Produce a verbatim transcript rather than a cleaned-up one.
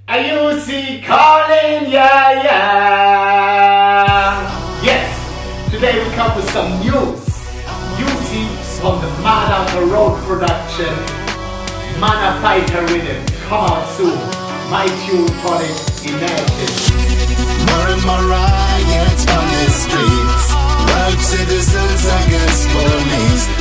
Ucee calling, yeah, yeah. Yes, today we come with some news. Ucee from the Man on the Road production, Mana Fighter Riddim, come out soon. My tune for it, imagine. More and more riots on the streets, rogue citizens against police.